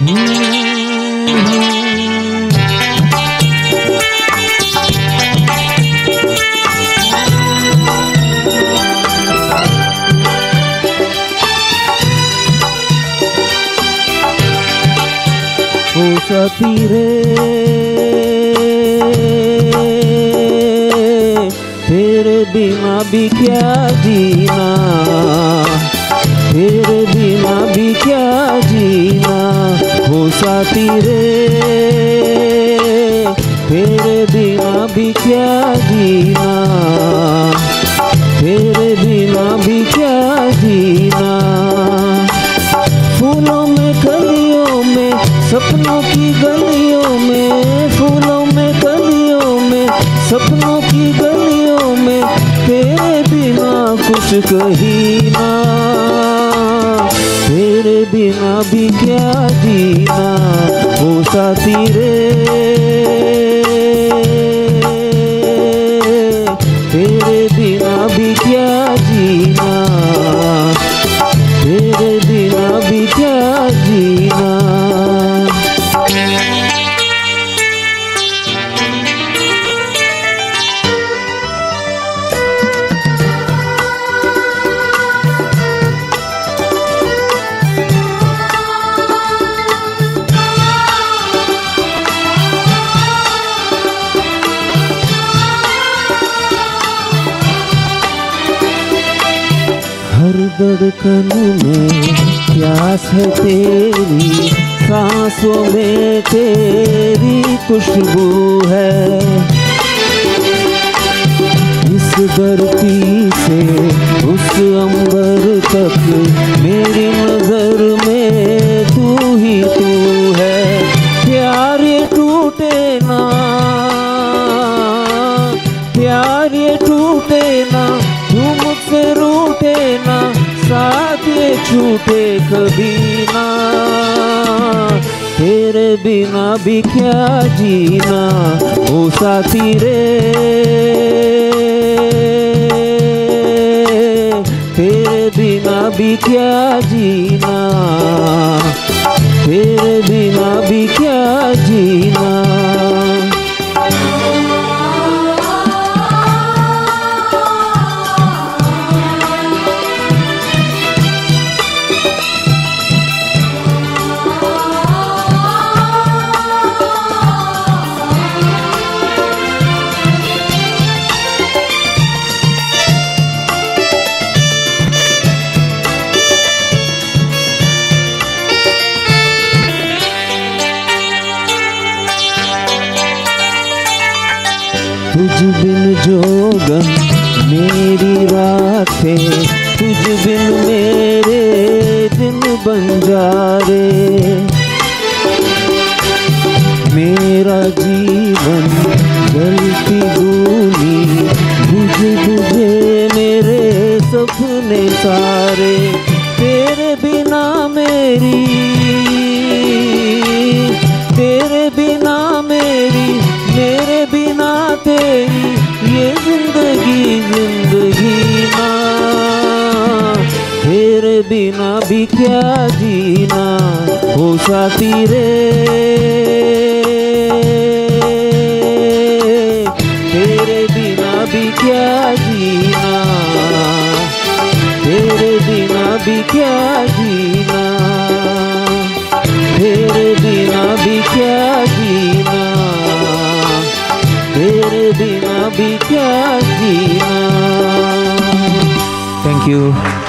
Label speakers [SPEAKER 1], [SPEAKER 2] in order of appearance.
[SPEAKER 1] ओ साथी रे तेरे बिना भी क्या जीना, तेरे बिना भी क्या जीना। ओ साथी रे तेरे बिना भी क्या जीना, तेरे बिना भी क्या जीना। फूलों में कलियों में सपनों की गलियों में, फूलों में कलियों में सपनों की गलियों में तेरे बिना कुछ कहीं ना, तेरे बिना भी क्या जीना। ओ साथी रे तेरे बिना भी क्या जीना, तेरे बिना भी क्या जीना। हर धड़कन में प्यास है तेरी, सांसों में तेरी खुशबू है। इस धरती से उस अंबर तक मेरी नजर में तू ही तू है। प्यार ये टूटे ना, प्यार ये टूटे ना, तू मुझसे रूठे ना, साथ ये छूटे कभी ना। तेरे बिना भी क्या जीना। ओ साथी रे तेरे बिना भी क्या जीना, तेरे बिना भी क्या जीना। तुझ बिन जोगन मेरी रातें, तुझ बिन मेरे दिन बंजारे। मेरा जीवन जलती भूली, बुझे बुझे मेरे सपने सारे। तेरे बिना मेरी, तेरे बिना मेरी, मेरे बिना तेरी ये जिंदगी जिंदगी ना। तेरे बिना भी क्या जीना। ओ साथी रे तेरे बिना भी क्या जीना, तेरे बिना भी क्या जीना, तेरे बिना भी क्या जीना, तेरे बिना भी क्या जीना। Thank you.